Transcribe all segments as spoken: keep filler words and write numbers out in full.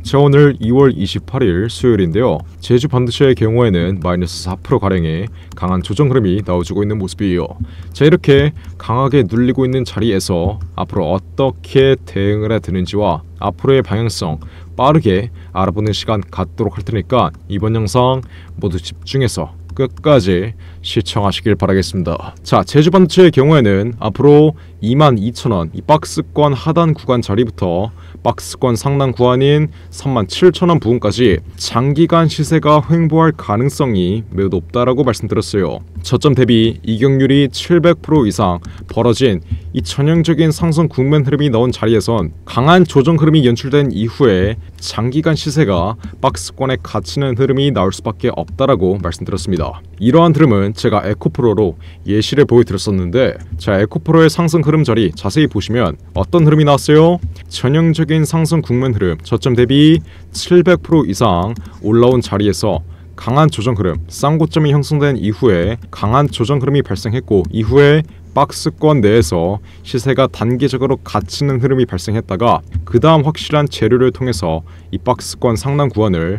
자, 오늘 이월 이십팔일 수요일인데요. 제주 반도체의 경우에는 마이너스 사 퍼센트가량의 강한 조정 흐름이 나와주고 있는 모습이에요. 자, 이렇게 강하게 눌리고 있는 자리에서 앞으로 어떻게 대응을 해야 되는지와 앞으로의 방향성 빠르게 알아보는 시간 갖도록 할 테니까 이번 영상 모두 집중해서 끝까지 시청하시길 바라겠습니다. 자, 제주 반도체의 경우에는 앞으로 이만 이천 원 이 박스권 하단 구간 자리부터 박스권 상단 구간인 삼만 칠천 원 부근까지 장기간 시세가 횡보할 가능성이 매우 높다라고 말씀드렸어요. 저점 대비 이격률이 칠백 퍼센트 이상 벌어진 이 전형적인 상승 국면 흐름이 나온 자리에선 강한 조정 흐름이 연출된 이후에 장기간 시세가 박스권에 갇히는 흐름이 나올 수밖에 없다라고 말씀드렸습니다. 이러한 흐름은 제가 에코프로로 예시를 보여드렸었는데, 자, 에코프로의 상승 흐름 자리 자세히 보시면 어떤 흐름이 나왔어요? 전형적인 상승 국면 흐름, 저점 대비 칠백 퍼센트 이상 올라온 자리에서 강한 조정 흐름, 쌍고점이 형성된 이후에 강한 조정 흐름이 발생했고, 이후에 박스권 내에서 시세가 단계적으로 갇히는 흐름이 발생했다가 그 다음 확실한 재료를 통해서 이 박스권 상단 구간을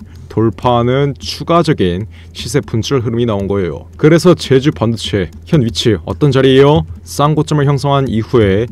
돌파하는 추가적인 시세 분출 흐름이 나온 거예요. 그래서 제주 반도체 현 위치 어떤 자리예요? 쌍고점을 형성한 이후에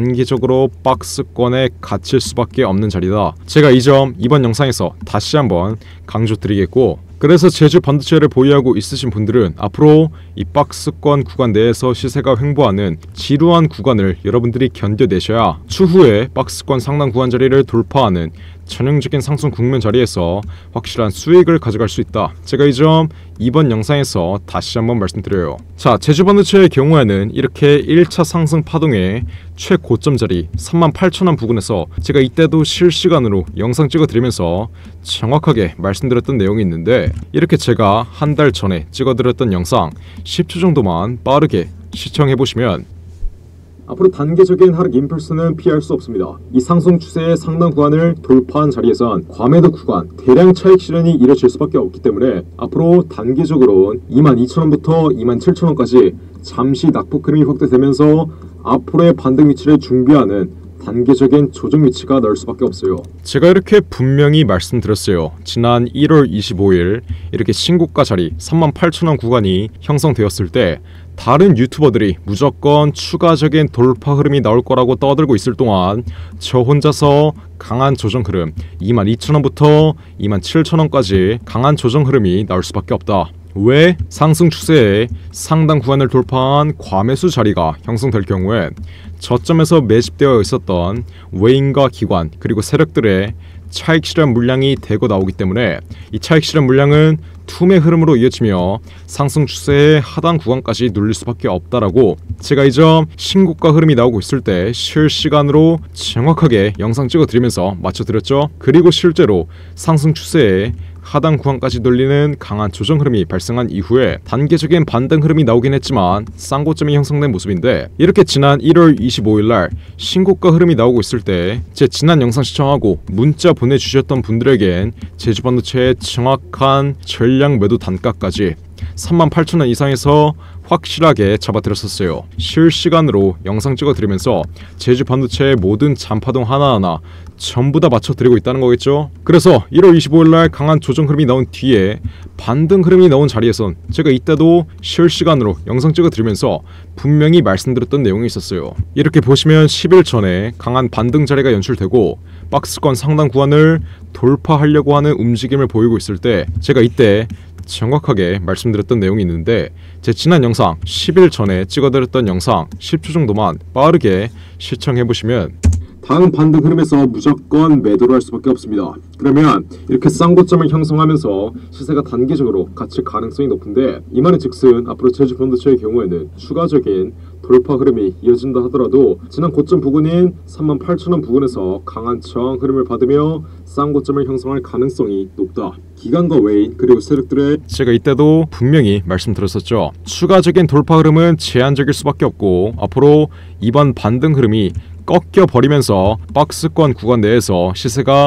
단기적으로 박스권에 갇힐 수밖에 없는 자리다. 제가 이 점 이번 영상에서 다시 한번 강조드리겠고, 그래서 제주 반도체를 보유하고 있으신 분들은 앞으로 이 박스권 구간 내에서 시세가 횡보하는 지루한 구간을 여러분들이 견뎌내셔야 추후에 박스권 상단 구간 자리를 돌파하는 전형적인 상승 국면 자리에서 확실한 수익을 가져갈 수 있다. 제가 이 점 이번 영상에서 다시 한번 말씀드려요. 자, 제주 반도체의 경우에는 이렇게 일 차 상승 파동의 최고점 자리 삼만 팔천 원 부근에서 제가 이때도 실시간으로 영상 찍어드리면서 정확하게 말씀드렸던 내용이 있는데, 이렇게 제가 한 달 전에 찍어드렸던 영상 십 초 정도만 빠르게 시청해보시면 앞으로 단계적인 하락 임펄스는 피할 수 없습니다. 이 상승 추세의 상단 구간을 돌파한 자리에선 과매도 구간, 대량 차익 실현이 이뤄질 수밖에 없기 때문에 앞으로 단계적으로 이만 이천 원부터 이만 칠천 원까지 잠시 낙폭 흐름이 확대되면서 앞으로의 반등 위치를 준비하는 단계적인 조정 위치가 나올 수밖에 없어요. 제가 이렇게 분명히 말씀드렸어요. 지난 일월 이십오일 이렇게 신고가 자리 삼만 팔천 원 구간이 형성되었을 때 다른 유튜버들이 무조건 추가적인 돌파 흐름이 나올 거라고 떠들고 있을 동안 저 혼자서 강한 조정 흐름 이만 이천 원부터 이만 칠천 원까지 강한 조정 흐름이 나올 수밖에 없다. 왜? 상승 추세의 상단 구간을 돌파한 과매수 자리가 형성될 경우에 저점에서 매집되어 있었던 외인과 기관 그리고 세력들의 차익 실현 물량이 대거 나오기 때문에 이 차익 실현 물량은 투매 흐름으로 이어지며 상승 추세의 하단 구간까지 눌릴 수밖에 없다라고 제가 이 점 신고가 흐름이 나오고 있을 때 실시간으로 정확하게 영상 찍어드리면서 맞춰드렸죠. 그리고 실제로 상승 추세의 하단 구간까지 돌리는 강한 조정 흐름이 발생한 이후에 단계적인 반등 흐름이 나오긴 했지만 쌍고점이 형성된 모습인데, 이렇게 지난 일월 이십오일 날 신고가 흐름이 나오고 있을 때 제 지난 영상 시청하고 문자 보내주셨던 분들에겐 제주 반도체의 정확한 전량 매도 단가까지 삼만 팔천 원 이상에서 확실하게 잡아드렸었어요. 실시간으로 영상 찍어드리면서 제주 반도체의 모든 잔파동 하나하나 전부 다 맞춰드리고 있다는 거겠죠. 그래서 일월 이십오일 날 강한 조정 흐름이 나온 뒤에 반등 흐름이 나온 자리에선 제가 이때도 실시간으로 영상 찍어드리면서 분명히 말씀드렸던 내용이 있었어요. 이렇게 보시면 십 일 전에 강한 반등 자리가 연출되고 박스권 상단 구간을 돌파하려고 하는 움직임을 보이고 있을 때 제가 이때 정확하게 말씀드렸던 내용이 있는데, 제 지난 영상 십 일 전에 찍어드렸던 영상 십 초 정도만 빠르게 시청해보시면 다음 반등 흐름에서 무조건 매도를 할 수밖에 없습니다. 그러면 이렇게 쌍고점을 형성하면서 시세가 단계적으로 갇힐 가능성이 높은데, 이 말은 즉슨 앞으로 제주 반도체의 경우에는 추가적인 돌파 흐름이 이어진다 하더라도 지난 고점 부근인 삼만 팔천 원 부근에서 강한 저항 흐름을 받으며 쌍고점을 형성할 가능성이 높다. 기관과 외인 그리고 세력들의 제가 이때도 분명히 말씀드렸었죠. 추가적인 돌파 흐름은 제한적일 수밖에 없고 앞으로 이번 반등 흐름이 꺾여버리면서 박스권 구간 내에서 시세가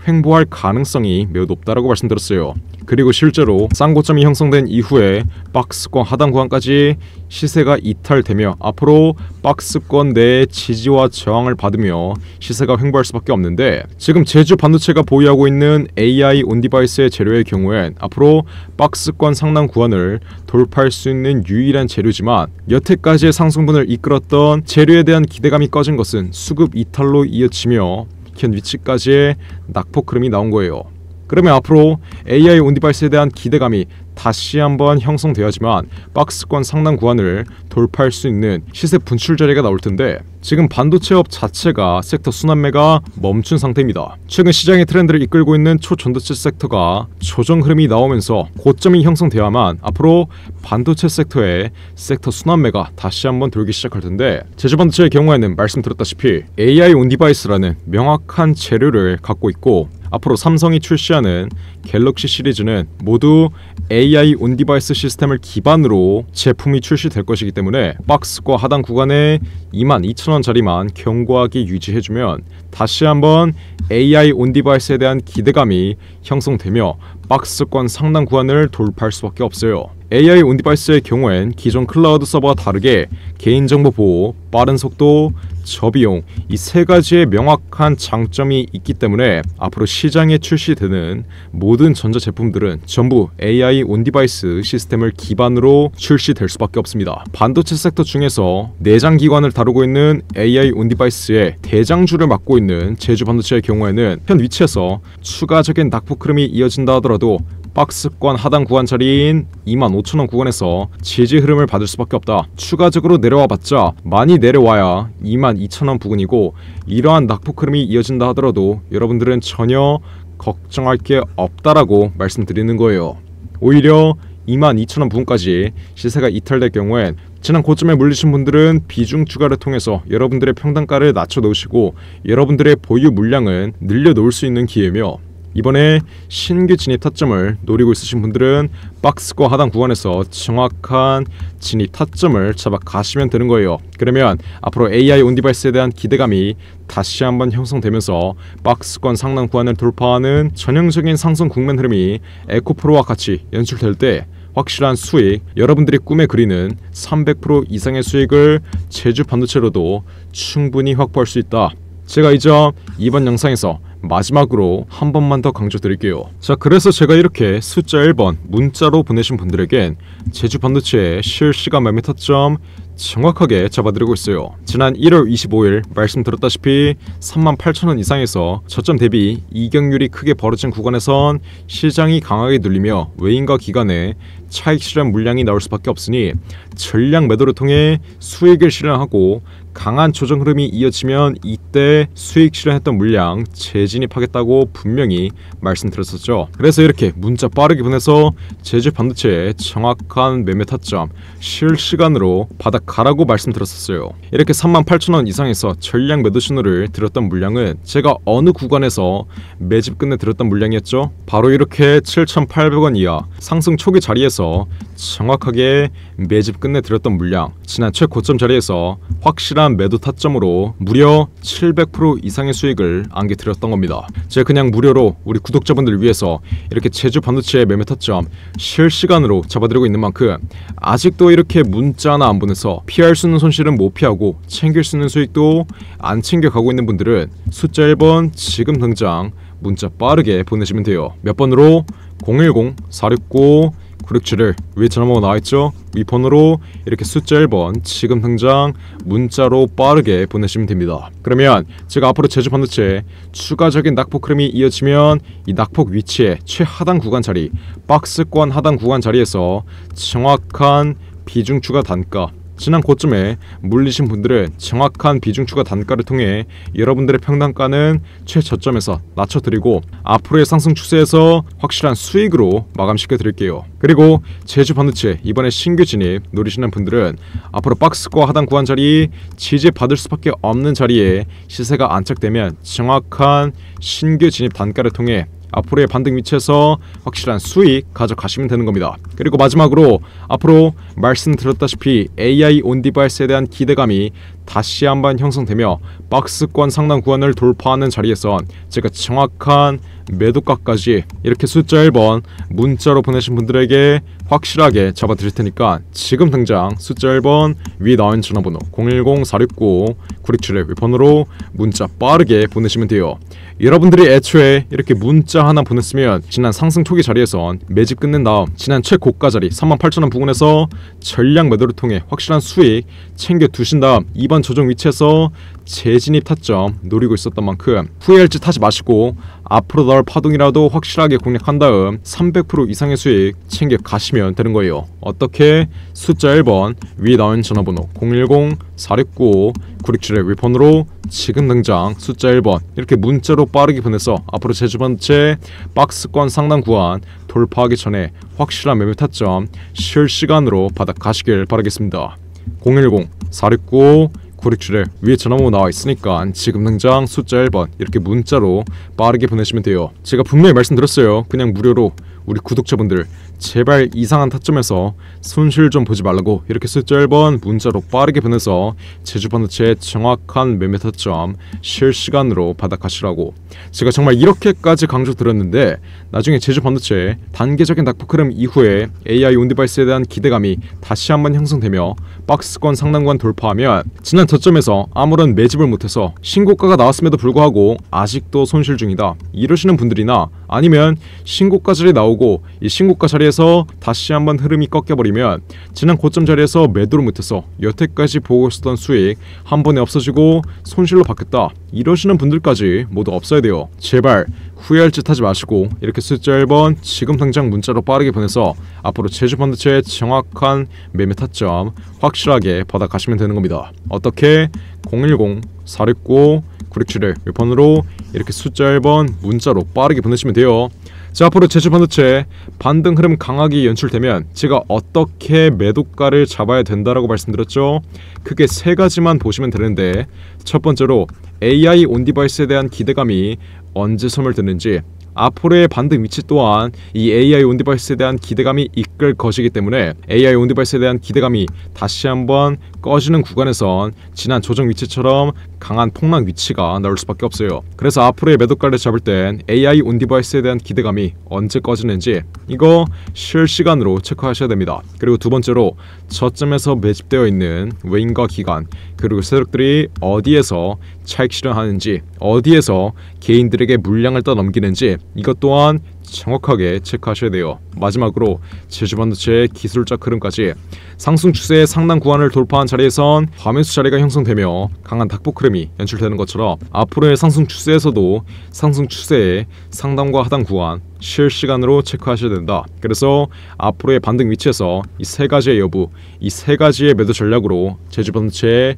횡보할 가능성이 매우 높다라고 말씀드렸어요. 그리고 실제로 쌍고점이 형성된 이후에 박스권 하단 구간까지 시세가 이탈되며 앞으로 박스권 내의 지지와 저항을 받으며 시세가 횡보할 수밖에 없는데, 지금 제주 반도체가 보유하고 있는 에이아이 온디바이스의 재료의 경우엔 앞으로 박스권 상단 구간을 돌파할 수 있는 유일한 재료지만, 여태까지의 상승분을 이끌었던 재료에 대한 기대감이 꺼진 것은 수급 이탈로 이어지며 현 위치까지의 낙폭 흐름이 나온 거예요. 그러면 앞으로 에이아이 온디바이스에 대한 기대감이 다시 한번 형성되어야지만 박스권 상단 구간을 돌파할 수 있는 시세 분출 자리가 나올 텐데, 지금 반도체업 자체가 섹터 순환매가 멈춘 상태입니다. 최근 시장의 트렌드를 이끌고 있는 초전도체 섹터가 조정 흐름이 나오면서 고점이 형성되어야만 앞으로 반도체 섹터의 섹터 순환매가 다시 한번 돌기 시작할 텐데, 제주반도체의 경우에는 말씀드렸다시피 에이아이 온디바이스라는 명확한 재료를 갖고 있고, 앞으로 삼성이 출시하는 갤럭시 시리즈는 모두 에이아이 온디바이스 시스템을 기반으로 제품이 출시될 것이기 때문에 박스권 하단 구간에 이만 이천 원짜리만 견고하게 유지해주면 다시 한번 에이아이 온디바이스에 대한 기대감이 형성되며 박스권 상단 구간을 돌파할 수밖에 없어요. 에이아이 온디바이스의 경우엔 기존 클라우드 서버와 다르게 개인정보 보호, 빠른 속도, 저비용, 이 세 가지의 명확한 장점이 있기 때문에 앞으로 시장에 출시되는 모든 전자제품들은 전부 에이아이 온디바이스 시스템을 기반으로 출시될 수밖에 없습니다. 반도체 섹터 중에서 내장기관을 다루고 있는 에이아이 온디바이스의 대장주를 맡고 있는 제주반도체의 경우에는 현 위치에서 추가적인 낙폭 흐름이 이어진다 하더라도 박스권 하단 구간짜리인 이만 오천 원 구간에서 지지 흐름을 받을 수밖에 없다. 추가적으로 내려와봤자 많이 내려와야 이만 이천 원 부근이고, 이러한 낙폭 흐름이 이어진다 하더라도 여러분들은 전혀 걱정할 게 없다라고 말씀드리는 거예요. 오히려 이만 이천 원 부근까지 시세가 이탈될 경우엔 지난 고점에 물리신 분들은 비중 추가를 통해서 여러분들의 평단가를 낮춰 놓으시고 여러분들의 보유 물량은 늘려 놓을 수 있는 기회며, 이번에 신규 진입 타점을 노리고 있으신 분들은 박스권 하단 구간에서 정확한 진입 타점을 잡아 가시면 되는 거예요. 그러면 앞으로 에이아이 온디바이스에 대한 기대감이 다시 한번 형성되면서 박스권 상단 구간을 돌파하는 전형적인 상승 국면 흐름이 에코프로와 같이 연출될 때 확실한 수익, 여러분들이 꿈에 그리는 삼백 퍼센트 이상의 수익을 제주 반도체로도 충분히 확보할 수 있다. 제가 이 점 이번 영상에서 마지막으로 한 번만 더 강조드릴게요. 자, 그래서 제가 이렇게 숫자 일 번 문자로 보내신 분들에겐 제주 반도체의 실시간 매매 타점 정확하게 잡아드리고 있어요. 지난 일월 이십오일 말씀드렸다시피 삼만 팔천 원 이상에서 저점 대비 이격률이 크게 벌어진 구간에선 시장이 강하게 눌리며 외인과 기관의 차익 실현 물량이 나올 수밖에 없으니 전량 매도를 통해 수익을 실현하고, 강한 조정 흐름이 이어지면 이때 수익 실현했던 물량 재진입하겠다고 분명히 말씀드렸었죠. 그래서 이렇게 문자 빠르게 보내서 제주 반도체의 정확한 매매 타점 실시간으로 받아 가라고 말씀드렸었어요. 이렇게 삼만 팔천 원 이상에서 전량 매도 신호를 드렸던 물량은 제가 어느 구간에서 매집 끝내 드렸던 물량이었죠? 바로 이렇게 칠천팔백 원 이하 상승 초기 자리에서 정확하게 매집 끝내 드렸던 물량, 지난 최고점 자리에서 확실한 매도 타점으로 무려 칠백 퍼센트 이상의 수익을 안겨드렸던 겁니다. 제가 그냥 무료로 우리 구독자분들을 위해서 이렇게 제주 반도체의 매매 타점 실시간으로 잡아드리고 있는 만큼, 아직도 이렇게 문자 하나 안 보내서 피할 수 있는 손실은 못 피하고 챙길 수 있는 수익도 안 챙겨가고 있는 분들은 숫자 일 번 지금 당장 문자 빠르게 보내시면 돼요. 몇 번으로? 공일공 사육구 구육칠일 위에 전화번호 나와있죠? 이 번호로 이렇게 숫자 일 번 지금 당장 문자로 빠르게 보내시면 됩니다. 그러면 제가 앞으로 제주 반도체 추가적인 낙폭 흐름이 이어지면 이 낙폭 위치의 최하단 구간 자리, 박스권 하단 구간 자리에서 정확한 비중 추가 단가, 지난 고점에 물리신 분들은 정확한 비중 추가 단가를 통해 여러분들의 평단가는 최저점에서 낮춰드리고 앞으로의 상승 추세에서 확실한 수익으로 마감시켜 드릴게요. 그리고 제주 반도체 이번에 신규 진입 노리시는 분들은 앞으로 박스권 하단 구간 자리 지지 받을 수밖에 없는 자리에 시세가 안착되면 정확한 신규 진입 단가를 통해 앞으로의 반등 위치에서 확실한 수익 가져가시면 되는 겁니다. 그리고 마지막으로 앞으로 말씀드렸다시피 에이아이 온디바이스에 대한 기대감이 다시 한번 형성되며 박스권 상단 구간을 돌파하는 자리에선 제가 정확한 매도가까지 이렇게 숫자 일 번 문자로 보내신 분들에게 확실하게 잡아드릴 테니까 지금 당장 숫자 일 번 위에 나온 전화번호 공일공 사육구 구육칠일 윗번호로 문자 빠르게 보내시면 돼요. 여러분들이 애초에 이렇게 문자 하나 보냈으면 지난 상승 초기 자리에선 매집 끝낸 다음 지난 최고가 자리 삼만 팔천 원 부근에서 전략 매도를 통해 확실한 수익 챙겨 두신 다음 이번 조정 위치에서 재진입 타점 노리고 있었던 만큼 후회할 짓 하지 마시고 앞으로 나올 파동이라도 확실하게 공략한 다음 삼백 퍼센트 이상의 수익 챙겨 가시면 되는 거예요. 어떻게? 숫자 일 번 위에 나온 전화번호 공일공 사육구 구육칠일 윗번호로 지금 당장 숫자 일 번 이렇게 문자로 빠르게 보내서 앞으로 제주반도체 박스권 상단 구간 돌파하기 전에 확실한 매매 타점 실시간으로 받아 가시길 바라겠습니다. 공일공 사육구 구육칠일 위에 전화번호 나와 있으니까 지금 당장 숫자 일 번 이렇게 문자로 빠르게 보내시면 돼요. 제가 분명히 말씀드렸어요. 그냥 무료로 우리 구독자분들 제발 이상한 타점에서 손실 좀 보지 말라고 이렇게 숫자 일 번 문자로 빠르게 보내서 제주반도체 정확한 매매 타점 실시간으로 받아 가시라고 제가 정말 이렇게까지 강조드렸는데 나중에 제주반도체 단계적인 낙폭 흐름 이후에 에이아이 온디바이스에 대한 기대감이 다시 한번 형성되며 박스권 상단권 돌파하면 지난 저점에서 아무런 매집을 못해서 신고가가 나왔음에도 불구하고 아직도 손실 중이다 이러시는 분들이나 아니면 신고가 자리에 나오고 이 신고가 자리에서 다시 한번 흐름이 꺾여버리면 지난 고점 자리에서 매도를 못해서 여태까지 보고 있었던 수익 한 번에 없어지고 손실로 바뀌었다 이러시는 분들까지 모두 없어야 돼요. 제발 후회할 짓 하지 마시고 이렇게 숫자 일 번 지금 당장 문자로 빠르게 보내서 앞으로 제주반도체의 정확한 매매 타점 확실하게 받아 가시면 되는 겁니다. 어떻게? 공일공 사육구 구육칠일 윗번호로 이렇게 숫자 일 번 문자로 빠르게 보내시면 돼요. 자, 앞으로 제주반도체 반등 흐름 강하게 연출되면 제가 어떻게 매도가를 잡아야 된다라고 말씀드렸죠. 크게 세 가지만 보시면 되는데 첫 번째로 에이아이 온디바이스에 대한 기대감이 언제 소멸되는지 앞으로의 반등 위치 또한 이 에이아이 온디바이스에 대한 기대감이 이끌 것이기 때문에 에이아이 온디바이스에 대한 기대감이 다시 한번 꺼지는 구간에선 지난 조정 위치처럼 강한 폭락 위치가 나올 수밖에 없어요. 그래서 앞으로의 매도가를 잡을 땐 에이아이 온디바이스에 대한 기대감이 언제 꺼지는지 이거 실시간으로 체크하셔야 됩니다. 그리고 두 번째로 저점에서 매집되어 있는 외인과 기관 그리고 세력들이 어디에서 차익 실현하는지 어디에서 개인들에게 물량을 떠넘기는지 이것 또한 정확하게 체크하셔야 돼요. 마지막으로 제주반도체의 기술적 흐름까지 상승 추세의 상단 구간을 돌파한 자리에선 과매수 자리가 형성되며 강한 낙폭 흐름이 연출되는 것처럼 앞으로의 상승 추세에서도 상승 추세의 상단과 하단 구간 실시간으로 체크하셔야 된다. 그래서 앞으로의 반등 위치에서 이 세 가지의 여부, 이 세 가지의 매도 전략으로 제주반도체의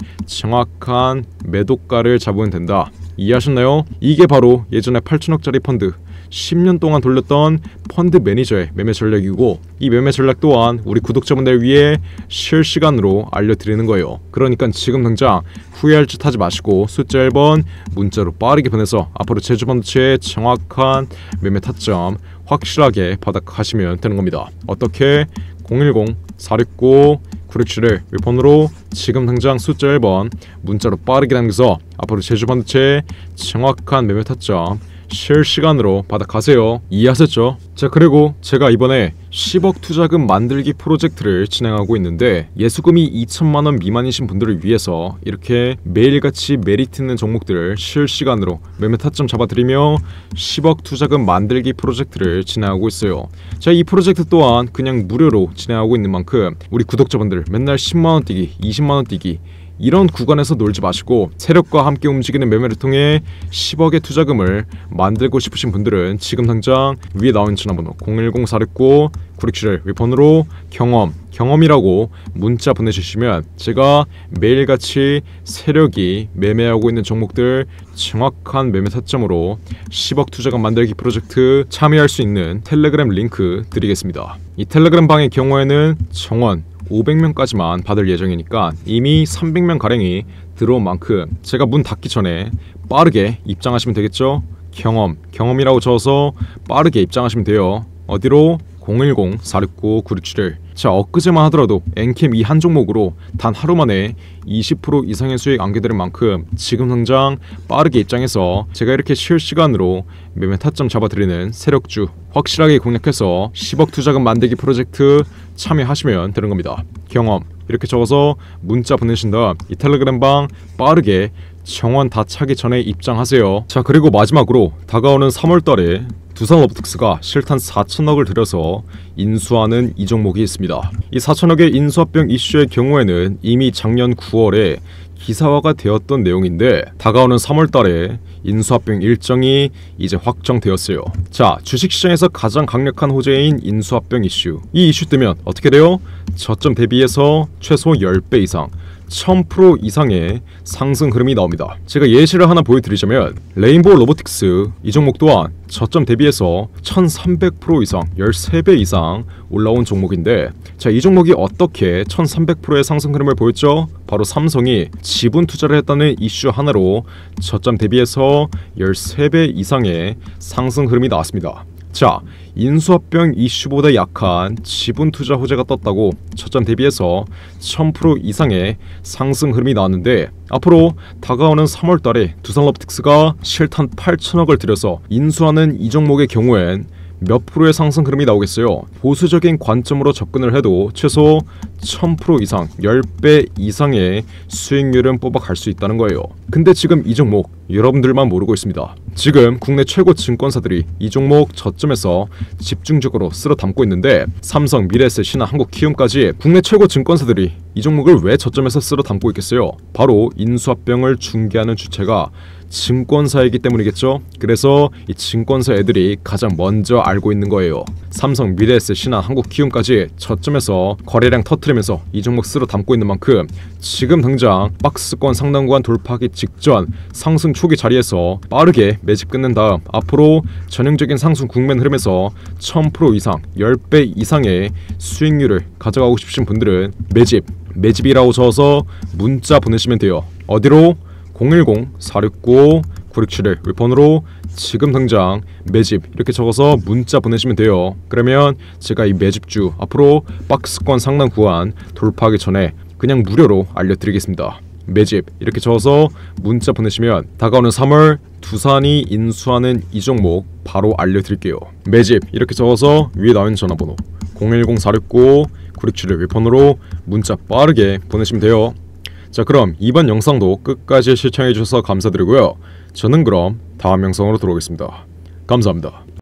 정확한 매도가를 잡으면 된다. 이해하셨나요? 이게 바로 예전에 팔천억짜리 펀드 십 년 동안 돌렸던 펀드 매니저의 매매 전략이고 이 매매 전략 또한 우리 구독자분들 위해 실시간으로 알려드리는 거예요. 그러니까 지금 당장 후회할 짓 하지 마시고 숫자 일 번 문자로 빠르게 보내서 앞으로 제주반도체의 정확한 매매 타점 확실하게 받아 가시면 되는 겁니다. 어떻게? 공일공 사육구 구육칠일 윗번호로 지금 당장 숫자 일 번 문자로 빠르게 남겨서 앞으로 제주반도체의 정확한 매매 타점 실시간으로 받아 가세요. 이해하셨죠? 자, 그리고 제가 이번에 십억 투자금 만들기 프로젝트를 진행하고 있는데 예수금이 이천만 원 미만이신 분들을 위해서 이렇게 매일같이 메리트 있는 종목들을 실시간으로 매매 타점 잡아드리며 십억 투자금 만들기 프로젝트를 진행하고 있어요. 자, 이 프로젝트 또한 그냥 무료로 진행하고 있는 만큼 우리 구독자분들 맨날 십만 원 뛰기, 이십만 원 뛰기 이런 구간에서 놀지 마시고 세력과 함께 움직이는 매매를 통해 십억의 투자금을 만들고 싶으신 분들은 지금 당장 위에 나온 전화번호 공일공 사육구 구육칠일 윗번호로 경험, 경험이라고 문자 보내주시면 제가 매일같이 세력이 매매하고 있는 종목들 정확한 매매 타점으로 십억 투자금 만들기 프로젝트 참여할 수 있는 텔레그램 링크 드리겠습니다. 이 텔레그램 방의 경우에는 정원 오백 명까지만 받을 예정이니까 이미 삼백 명 가량이 들어온 만큼 제가 문 닫기 전에 빠르게 입장하시면 되겠죠. 경험, 경험이라고 적어서 빠르게 입장하시면 돼요. 어디로? 공일공 사육구 구육칠일. 자, 엊그제만 하더라도 엔캠 이 한 종목으로 단 하루 만에 이십 퍼센트 이상의 수익 안겨드린 만큼 지금 당장 빠르게 입장해서 제가 이렇게 실시간으로 매매 타점 잡아드리는 세력주 확실하게 공략해서 십억 투자금 만들기 프로젝트 참여하시면 되는 겁니다. 경험 이렇게 적어서 문자 보내신 다음 이 텔레그램방 빠르게 정원 다 차기 전에 입장하세요. 자, 그리고 마지막으로 다가오는 삼월 달에 두산로보틱스가 실탄 사천억을 들여서 인수하는 이 종목이 있습니다. 이 사천억의 인수합병 이슈의 경우에는 이미 작년 구월에 기사화가 되었던 내용인데 다가오는 삼월 달에 인수합병 일정이 이제 확정되었어요. 자, 주식시장에서 가장 강력한 호재인 인수합병 이슈. 이 이슈 뜨면 어떻게 돼요? 저점 대비해서 최소 십 배 이상 천 퍼센트 이상의 상승 흐름이 나옵니다. 제가 예시를 하나 보여드리자면 레인보우 로보틱스 이 종목 또한 저점 대비해서 천삼백 퍼센트 이상 십삼 배 이상 올라온 종목인데, 자, 이 종목이 어떻게 천삼백 퍼센트의 상승 흐름을 보였죠? 바로 삼성이 지분 투자를 했다는 이슈 하나로 저점 대비해서 십삼 배 이상의 상승 흐름이 나왔습니다. 자, 인수합병 이슈보다 약한 지분 투자 호재가 떴다고 저점 대비해서 천 퍼센트 이상의 상승 흐름이 나왔는데, 앞으로 다가오는 삼월 달에 두산로보틱스가 실탄 팔천억을 들여서 인수하는 이 종목의 경우엔 몇 프로의 상승 흐름이 나오겠어요? 보수적인 관점으로 접근을 해도 최소 천 퍼센트 이상 십 배 이상의 수익률은 뽑아갈 수 있다는 거예요. 근데 지금 이 종목 여러분들만 모르고 있습니다. 지금 국내 최고 증권사들이 이 종목 저점에서 집중적으로 쓸어 담고 있는데, 삼성, 미래에셋, 신한, 한국키움까지 국내 최고 증권사들이 이 종목을 왜 저점에서 쓸어 담고 있겠어요? 바로 인수합병을 중개하는 주체가 증권사이기 때문이겠죠. 그래서 이 증권사 애들이 가장 먼저 알고 있는 거예요. 삼성, 미래에셋, 신한, 한국키움까지 저점에서 거래량 터트리면서 이 종목 쓸어 담고 있는 만큼 지금 당장 박스권 상단 구간 돌파하기 직전 상승 초기 자리에서 빠르게 매집 끝낸 다음 앞으로 전형적인 상승 국면 흐름에서 천 퍼센트 이상 십 배 이상의 수익률을 가져가고 싶으신 분들은 매집, 매집이라고 적어서 문자 보내시면 돼요. 어디로? 공일공 사육구 구육칠일 번호로 지금 당장 매집 이렇게 적어서 문자 보내시면 돼요. 그러면 제가 이 매집주 앞으로 박스권 상단 구간 돌파하기 전에 그냥 무료로 알려드리겠습니다. 매집 이렇게 적어서 문자 보내시면 다가오는 삼월 두산이 인수하는 이 종목 바로 알려드릴게요. 매집 이렇게 적어서 위에 나온 전화번호 공일공 사육구 구육칠일 번호로 문자 빠르게 보내시면 돼요. 자, 그럼 이번 영상도 끝까지 시청해주셔서 감사드리고요. 저는 그럼 다음 영상으로 돌아오겠습니다. 감사합니다.